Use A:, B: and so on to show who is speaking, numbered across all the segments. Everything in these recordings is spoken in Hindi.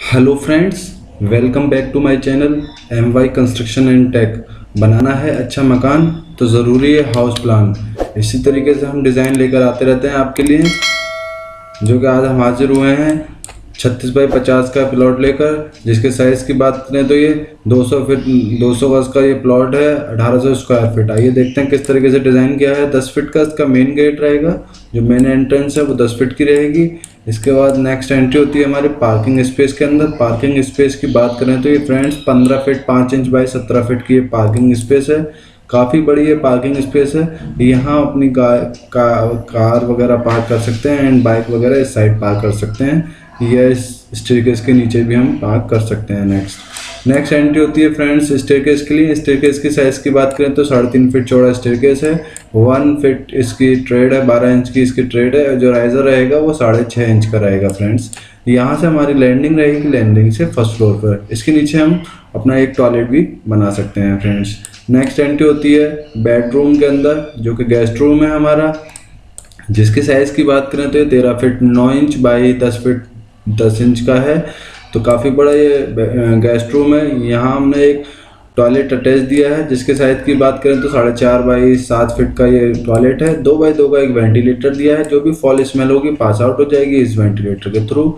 A: Hello friends, welcome back to my channel MY construction and tech. बनाना है अच्छा मकान तो ज़रूरी है हाउस प्लान। इसी तरीके से हम डिज़ाइन लेकर आते रहते हैं आपके लिए, जो कि आज हम हाजिर हुए हैं 36 बाई 50 का प्लॉट लेकर। जिसके साइज़ की बात करें तो ये 200 फीट 200 गज का ये प्लॉट है, 1800 स्क्वायर फीट। आइए देखते हैं किस तरीके से डिज़ाइन किया है। 10 फीट का इसका मेन गेट रहेगा, जो मेन एंट्रेंस है वो 10 फीट की रहेगी। इसके बाद नेक्स्ट एंट्री होती है हमारे पार्किंग स्पेस के अंदर। पार्किंग स्पेस की बात करें तो ये friends 15 feet 5 inch by 17 feet की ये पार्किंग स्पेस है। काफ़ी बड़ी ये पार्किंग स्पेस है। यहाँ अपनी कार वगैरह पार्क कर सकते हैं एंड बाइक वगैरह इस साइड पार्क कर सकते हैं, या इस स्टेयरकेस के नीचे भी हम पार्क कर सकते हैं। नेक्स्ट एंट्री होती है फ्रेंड्स स्टेयरकेस के लिए। स्टेयरकेस की साइज़ की बात करें तो 3.5 फीट चौड़ा स्टेयरकेस है। 1 फीट इसकी ट्रेड है, 12 इंच की इसकी ट्रेड है। जो राइजर रहेगा वो 6.5 इंच का रहेगा फ्रेंड्स। यहाँ से हमारी लैंडिंग रहेगी, लैंडिंग से फर्स्ट फ्लोर पर। इसके नीचे हम अपना एक टॉयलेट भी बना सकते हैं फ्रेंड्स। नेक्स्ट एंट्री होती है बेडरूम के अंदर, जो कि गेस्ट रूम है हमारा। जिसकी साइज़ की बात करें तो ये 13 feet 9 inch by 10 feet 10 inch का है। तो काफ़ी बड़ा ये गेस्ट रूम है। यहाँ हमने एक टॉयलेट अटैच दिया है। जिसके साइज़ की बात करें तो 4.5 बाई 7 फीट का ये टॉयलेट है। 2 बाई 2 का एक वेंटिलेटर दिया है, जो भी फॉल स्मेल होगी पास आउट हो जाएगी इस वेंटिलेटर के थ्रू।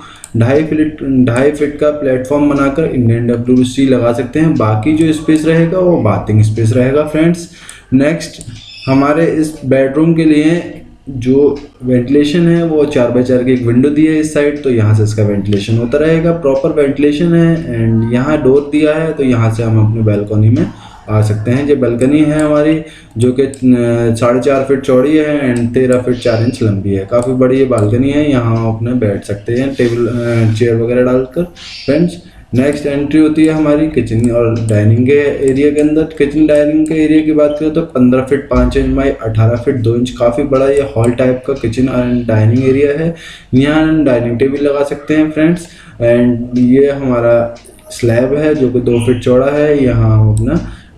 A: 2.5 फीट का प्लेटफॉर्म बनाकर इंडियन WC लगा सकते हैं। बाकी जो स्पेस रहेगा वो बाथिंग स्पेस रहेगा फ्रेंड्स। नेक्स्ट हमारे इस बेडरूम के लिए जो वेंटिलेशन है वो 4x4 की एक विंडो दी है इस साइड, तो यहाँ से इसका वेंटिलेशन होता रहेगा। प्रॉपर वेंटिलेशन है। एंड यहाँ डोर दिया है, तो यहाँ से हम अपनी बालकनी में आ सकते हैं। ये बालकनी है हमारी, जो कि 4.5 फीट चौड़ी है एंड 13 फीट 4 इंच लंबी है। काफ़ी बड़ी ये बालकनी है, यहाँ हम अपने बैठ सकते हैं टेबल चेयर वगैरह डालकर फ्रेंड्स। नेक्स्ट एंट्री होती है हमारी किचन और डाइनिंग के एरिया के अंदर। किचन डाइनिंग के एरिया की बात करें तो 15 feet 5 inch by 18 feet 2 inch काफ़ी बड़ा ये हॉल टाइप का किचन एंड डाइनिंग एरिया है। यहाँ हम डाइनिंग टेबल लगा सकते हैं फ्रेंड्स। एंड ये हमारा स्लैब है, जो कि 2 फीट चौड़ा है। यहाँ हम अपना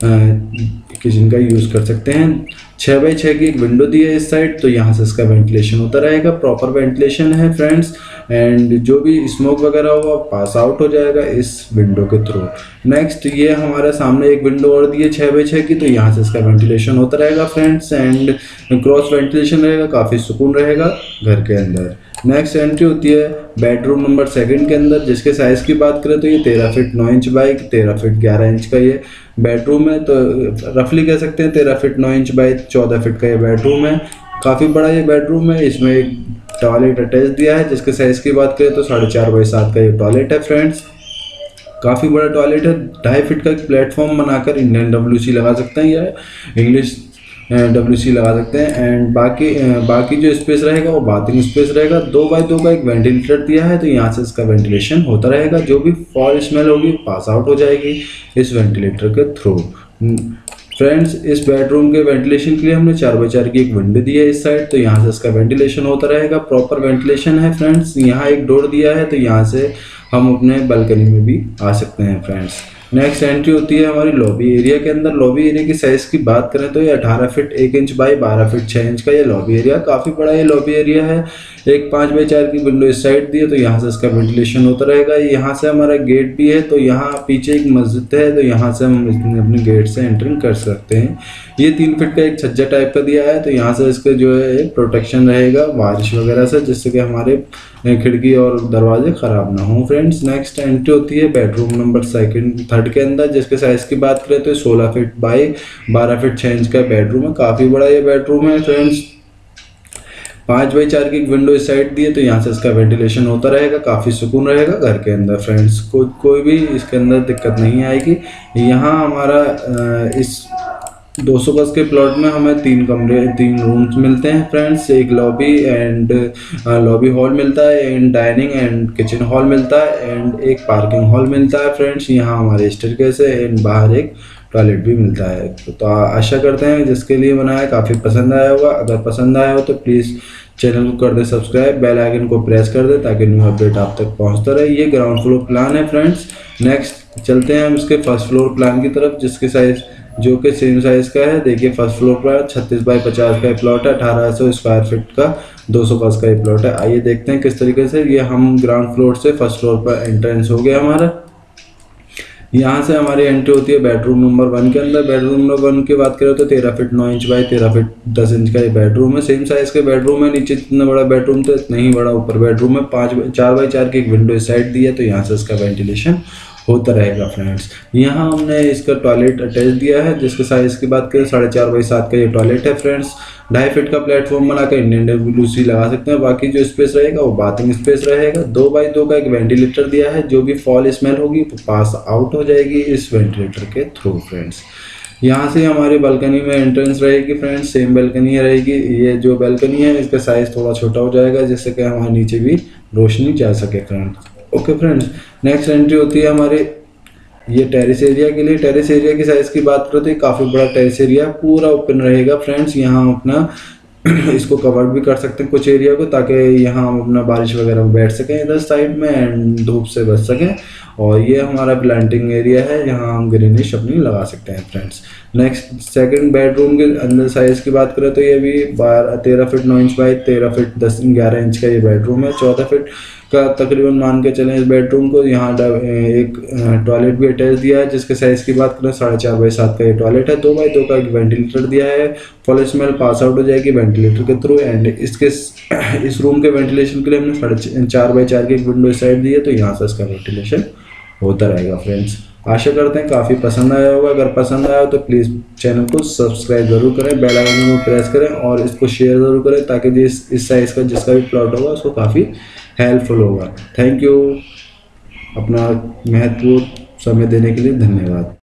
A: किचन का यूज़ कर सकते हैं। 6x6 की एक विंडो दी है इस साइड, तो यहाँ से इसका वेंटिलेशन होता रहेगा। प्रॉपर वेंटिलेशन है फ्रेंड्स। एंड जो भी स्मोक वगैरह होगा पास आउट हो जाएगा इस विंडो के थ्रू। नेक्स्ट ये हमारे सामने एक विंडो और दी है 6x6 की, तो यहाँ से इसका वेंटिलेशन होता रहेगा फ्रेंड्स। एंड क्रॉस वेंटिलेशन रहेगा, काफ़ी सुकून रहेगा घर के अंदर। नेक्स्ट एंट्री होती है बेडरूम नंबर 2 के अंदर। जिसके साइज़ की बात करें तो ये 13 feet 9 inch by 13 feet 11 inch का ये बेडरूम है। तो रफली कह सकते हैं 13 फीट 9 इंच बाई 14 फीट का ये बेडरूम है। काफ़ी बड़ा ये बेडरूम है। इसमें एक टॉयलेट अटैच दिया है। जिसके साइज़ की बात करें तो 4.5 बाई 7 का ये टॉयलेट है फ्रेंड्स। काफ़ी बड़ा टॉयलेट है। 2.5 फीट का प्लेटफॉर्म बनाकर इंडियन WC लगा सकते हैं या इंग्लिश WC लगा सकते हैं। एंड बाकी जो स्पेस रहेगा वो बाथिंग स्पेस रहेगा। 2 बाई 2 का एक वेंटिलेटर दिया है, तो यहाँ से इसका वेंटिलेशन होता रहेगा। जो भी फॉल स्मेल होगी पास आउट हो जाएगी इस वेंटिलेटर के थ्रू फ्रेंड्स। इस बेडरूम के वेंटिलेशन के लिए हमने 4x4 की एक विंडो दी है इस साइड, तो यहाँ से इसका वेंटिलेशन होता रहेगा। प्रॉपर वेंटिलेशन है फ्रेंड्स। यहाँ एक डोर दिया है, तो यहाँ से हम अपने बालकनी में भी आ सकते हैं फ्रेंड्स। नेक्स्ट एंट्री होती है हमारी लॉबी एरिया के अंदर। लॉबी एरिया की साइज़ की बात करें तो ये 18 feet 1 inch by 12 feet 6 inch का ये लॉबी एरिया, काफ़ी बड़ा ये लॉबी एरिया है। एक 5x4 की विंडो इस साइड दी है, तो यहाँ से इसका वेंटिलेशन होता रहेगा। यहाँ से हमारा गेट भी है, तो यहाँ पीछे एक मस्जिद है, तो यहाँ से हम अपने गेट से एंट्रिंग कर सकते हैं। ये 3 फीट का एक छज्जा टाइप का दिया है, तो यहाँ से इसका जो है एक प्रोटेक्शन रहेगा बारिश वगैरह से, जिससे कि हमारे खिड़की और दरवाजे ख़राब ना हों फ्रेंड्स। नेक्स्ट एंट्री होती है बेडरूम नंबर 3 के अंदर। जिसके साइज़ की बात करें तो 16 फीट बाई 12 फीट 6 इंच का बेडरूम है। काफ़ी बड़ा ये बेडरूम है फ्रेंड्स। 5x4 की एक विंडो इस साइड दी है, तो यहाँ से इसका वेंटिलेशन होता रहेगा। काफ़ी सुकून रहेगा घर के अंदर फ्रेंड्स। कोई भी इसके अंदर दिक्कत नहीं आएगी। यहाँ हमारा इस 200 गज के प्लॉट में हमें 3 रूम्स मिलते हैं फ्रेंड्स। एक लॉबी एंड लॉबी हॉल मिलता है, and dining and kitchen hall मिलता है, एंड एक पार्किंग हॉल मिलता है फ्रेंड्स। यहाँ हमारे स्टेयरकेस है एंड बाहर एक टॉयलेट भी मिलता है। तो आशा करते हैं जिसके लिए बनाया काफ़ी पसंद आया होगा। अगर पसंद आया हो तो प्लीज़ चैनल को कर दे सब्सक्राइब, बेल आइकन को प्रेस कर दे ताकि न्यू अपडेट आप तक पहुंचता रहे। ये ग्राउंड फ्लोर प्लान है फ्रेंड्स। नेक्स्ट चलते हैं हम इसके फर्स्ट फ्लोर प्लान की तरफ। जिसके साइज़ जो कि सेम साइज़ का है। देखिए फर्स्ट फ्लोर पर 36 बाई 50 का प्लॉट है, 1800 स्क्वायर फीट का 200 गज का ये प्लॉट है। आइए देखते हैं किस तरीके से ये हम ग्राउंड फ्लोर से फर्स्ट फ्लोर पर एंट्रेंस हो गया हमारा। यहाँ से हमारी एंट्री होती है बेडरूम नंबर 1 के अंदर। बेडरूम नंबर 1 की बात करें तो 13 feet 9 inch by 13 feet 10 inch का ये बेडरूम है। सेम साइज के बेडरूम है, नीचे जितना बड़ा बेडरूम था इतना ही बड़ा ऊपर बेडरूम है। 4 बाई 4 की एक विंडो इस साइड दी है, तो यहाँ से इसका वेंटिलेशन होता रहेगा फ्रेंड्स। यहाँ हमने इसका टॉयलेट अटैच दिया है, जिसके साइज़ की बात करें 4.5 बाई 7 का ये टॉयलेट है फ्रेंड्स। 2.5 फीट का प्लेटफॉर्म बनाकर इंडियन WC लगा सकते हैं। बाकी जो स्पेस रहेगा वो बाथिंग स्पेस रहेगा। 2 बाई 2 का एक वेंटिलेटर दिया है, जो भी फॉल स्मेल होगी वो पास आउट हो जाएगी इस वेंटिलेटर के थ्रू फ्रेंड्स। यहाँ से हमारी बालकनी में एंट्रेंस रहेगी फ्रेंड्स, सेम बालकनी रहेगी। ये जो बालकनी है इसका साइज़ थोड़ा छोटा हो जाएगा, जिससे कि हमारे नीचे भी रोशनी जा सके friends. Okay friends, next entry होती है हमारे ये टेरेस एरिया के लिए। टेरेस एरिया की साइज़ की बात करें तो ये काफ़ी बड़ा टेरेस एरिया पूरा ओपन रहेगा फ्रेंड्स। यहाँ अपना इसको कवर भी कर सकते हैं कुछ एरिया को, ताकि यहाँ हम अपना बारिश वगैरह में बैठ सकें इधर साइड में एंड धूप से बच सकें। और ये हमारा प्लांटिंग एरिया है, यहाँ हम ग्रीनिश अपनी लगा सकते हैं फ्रेंड्स। नेक्स्ट सेकंड बेडरूम के अंदर साइज़ की बात करें तो ये भी 13 feet 9 inch by 13 feet 11 inch का ये बेडरूम है। 14 फीट का तकरीबन मान के चलें इस बेडरूम को। यहाँ एक टॉयलेट भी अटैच दिया है, जिसके साइज़ की बात करें 4.5 बाई 7 का ये टॉयलेट है। 2 बाई 2 का एक वेंटिलेटर दिया है, फॉल स्मेल पास आउट हो जाएगी वेंटिलेटर के थ्रू। एंड इसके इस रूम के वेंटिलेशन के लिए हमने 4.5 बाई 4 की एक विंडो साइड दी है, तो यहाँ से इसका वेंटिलेशन होता रहेगा फ्रेंड्स। आशा करते हैं काफ़ी पसंद आया होगा। अगर पसंद आया हो तो प्लीज़ चैनल को सब्सक्राइब ज़रूर करें, बेल आइकन को प्रेस करें और इसको शेयर ज़रूर करें, ताकि इस साइज़ का जिसका भी प्लॉट होगा उसको काफ़ी हेल्पफुल होगा। थैंक यू, अपना महत्वपूर्ण समय देने के लिए धन्यवाद।